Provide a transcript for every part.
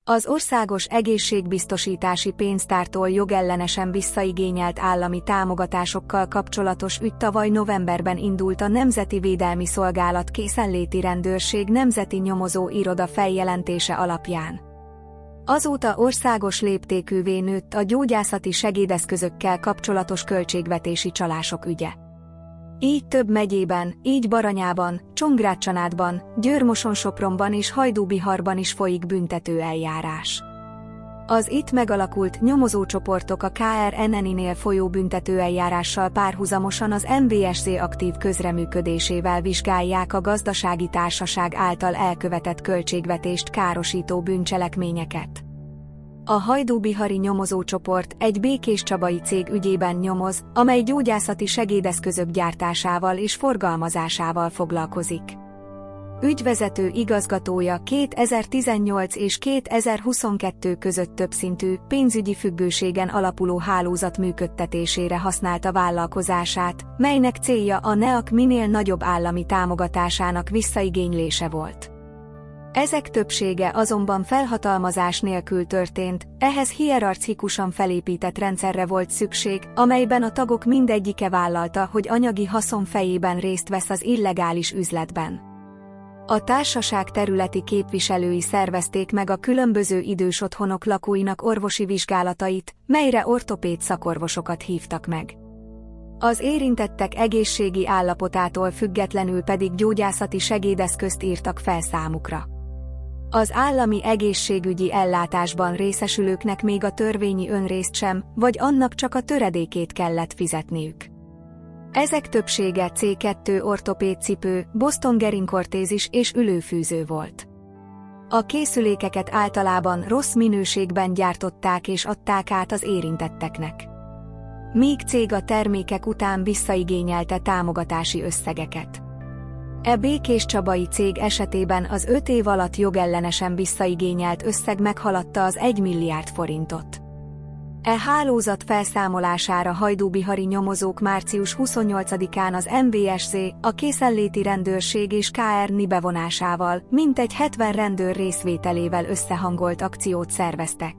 Az Országos Egészségbiztosítási Pénztártól jogellenesen visszaigényelt állami támogatásokkal kapcsolatos ügy tavaly novemberben indult a Nemzeti Védelmi Szolgálat Készenléti Rendőrség Nemzeti Nyomozó Iroda feljelentése alapján. Azóta országos léptékűvé nőtt a gyógyászati segédeszközökkel kapcsolatos költségvetési csalások ügye. Így több megyében, így Baranyában, Csongrád-Csanádban, Győr-Moson-Sopronban és Hajdú-Biharban is folyik büntető eljárás. Az itt megalakult nyomozócsoportok a KRNN-nél folyó büntetőeljárással párhuzamosan az NBSZ aktív közreműködésével vizsgálják a gazdasági társaság által elkövetett költségvetést károsító bűncselekményeket. A hajdú-bihari nyomozócsoport egy békéscsabai cég ügyében nyomoz, amely gyógyászati segédeszközök gyártásával és forgalmazásával foglalkozik. Ügyvezető igazgatója 2018 és 2022 között többszintű, pénzügyi függőségen alapuló hálózat működtetésére használta vállalkozását, melynek célja a NEAK minél nagyobb állami támogatásának visszaigénylése volt. Ezek többsége azonban felhatalmazás nélkül történt, ehhez hierarchikusan felépített rendszerre volt szükség, amelyben a tagok mindegyike vállalta, hogy anyagi haszon fejében részt vesz az illegális üzletben. A társaság területi képviselői szervezték meg a különböző idős otthonok lakóinak orvosi vizsgálatait, melyre ortopéd szakorvosokat hívtak meg. Az érintettek egészségi állapotától függetlenül pedig gyógyászati segédeszközt írtak fel számukra. Az állami egészségügyi ellátásban részesülőknek még a törvényi önrészt sem, vagy annak csak a töredékét kellett fizetniük. Ezek többsége C2 ortopédcipő, Boston gerinckortézis és ülőfűző volt. A készülékeket általában rossz minőségben gyártották és adták át az érintetteknek. Míg cég a termékek után visszaigényelte támogatási összegeket. E békéscsabai cég esetében az 5 év alatt jogellenesen visszaigényelt összeg meghaladta az 1 milliárd forintot. E hálózat felszámolására hajdú-bihari nyomozók március 28-án az NBSZ, a Készenléti Rendőrség és KRNI bevonásával, mintegy 70 rendőr részvételével összehangolt akciót szerveztek.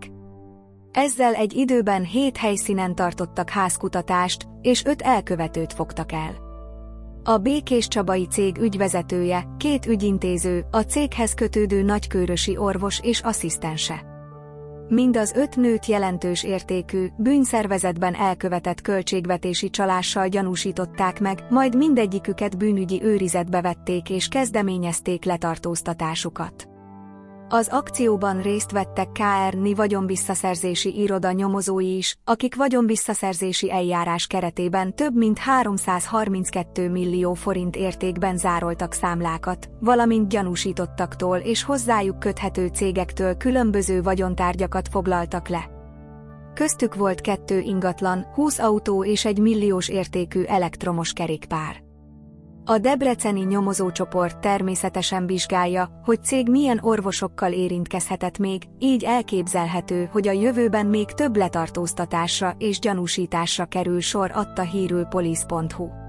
Ezzel egy időben 7 helyszínen tartottak házkutatást, és 5 elkövetőt fogtak el. A békéscsabai cég ügyvezetője, 2 ügyintéző, a céghez kötődő nagykőrösi orvos és asszisztense. Mind az 5 nőt jelentős értékű, bűnszervezetben elkövetett költségvetési csalással gyanúsították meg, majd mindegyiküket bűnügyi őrizetbe vették és kezdeményezték letartóztatásukat. Az akcióban részt vettek KRNI vagyonvisszaszerzési iroda nyomozói is, akik vagyonvisszaszerzési eljárás keretében több mint 332 millió forint értékben zároltak számlákat, valamint gyanúsítottaktól és hozzájuk köthető cégektől különböző vagyontárgyakat foglaltak le. Köztük volt 2 ingatlan, 20 autó és 1 milliós értékű elektromos kerékpár. A debreceni nyomozócsoport természetesen vizsgálja, hogy cég milyen orvosokkal érintkezhetett még, így elképzelhető, hogy a jövőben még több letartóztatásra és gyanúsításra kerül sor, adta hírül police.hu.